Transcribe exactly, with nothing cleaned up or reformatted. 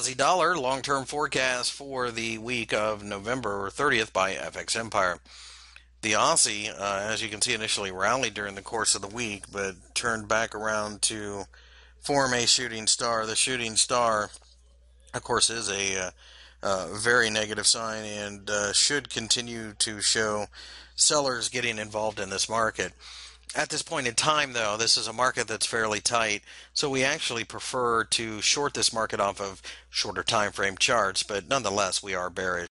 Aussie dollar long-term forecast for the week of November thirtieth by F X Empire. The Aussie, uh, as you can see, initially rallied during the course of the week, but turned back around to form a shooting star. The shooting star, of course, is a uh, uh, very negative sign and uh, should continue to show sellers getting involved in this market. At this point in time, though, this is a market that's fairly tight, so we actually prefer to short this market off of shorter time frame charts, but nonetheless, we are bearish.